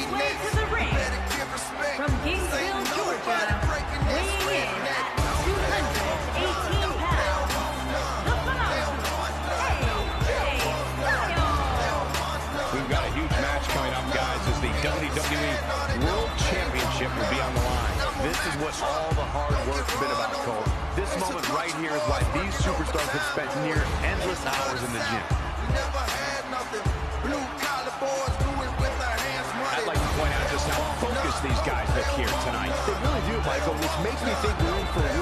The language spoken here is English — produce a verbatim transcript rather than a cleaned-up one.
way to the ring, from Gainesville, Georgia, weighing in at two hundred eighteen pounds, the phenomenal A J Styles. We've got a huge match coming up, guys, as the W W E World Championship will be on the line. This is what all the hard work's been about, Cole. This moment right here is why these superstars have spent near endless hours in the gym. I'd like to point out just how focused these guys look here tonight. They really do, Michael, which makes me think we're in for a